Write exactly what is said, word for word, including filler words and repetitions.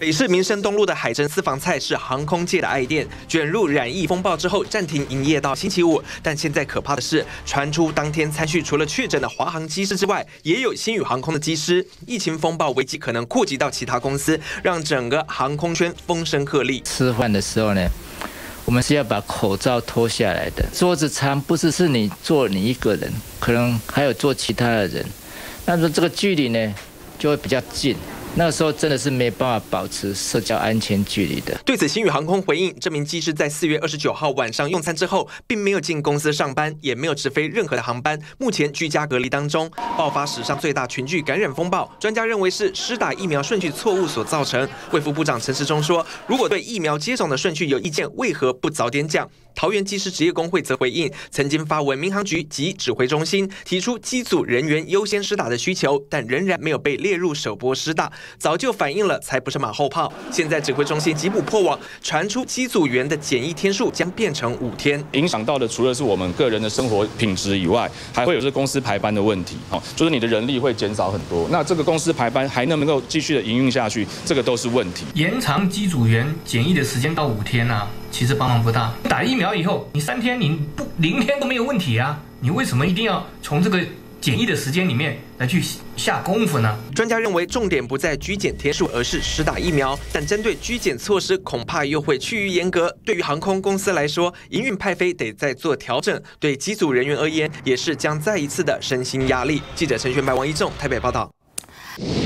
北市民生东路的海珍私房菜是航空界的爱店，卷入染疫风暴之后暂停营业到星期五。但现在可怕的是，传出当天餐叙除了确诊的华航机师之外，也有星宇航空的机师。疫情风暴危机可能扩及到其他公司，让整个航空圈风声鹤唳。 吃饭的时候呢，我们是要把口罩脱下来的。桌子长不是是你坐你一个人，可能还有坐其他的人，那么这个距离呢就会比较近。 那个时候真的是没办法保持社交安全距离的。 对此，星宇航空回应，这名机师在四月二十九号晚上用餐之后，并没有进公司上班，也没有直飞任何的航班，目前居家隔离当中。爆发史上最大群聚感染风暴，专家认为是施打疫苗顺序错误所造成。卫福部长陈时中说，如果对疫苗接种的顺序有意见，为何不早点讲？桃园机师职业工会则回应，曾经发文民航局及指挥中心，提出机组人员优先施打的需求，但仍然没有被列入首波施打。 早就反映了，才不是马后炮。现在指挥中心急补破网，传出机组员的检疫天数将变成五天， 影响到的除了是我们个人的生活品质以外，还会有这公司排班的问题。哦，就是你的人力会减少很多。那这个公司排班还能不能够继续的营运下去，这个都是问题。 延长机组员检疫的时间到五天啊，其实帮忙不大。打疫苗以后，你三天你不零天都没有问题啊，你为什么一定要从这个 检疫的时间里面来去下功夫呢？ 专家认为，重点不在居检天数，而是施打疫苗。但针对居检措施，恐怕又会趋于严格。对于航空公司来说，营运派飞得再做调整；对机组人员而言，也是将再一次的身心压力。记者陈玄白、王一仲台北报道。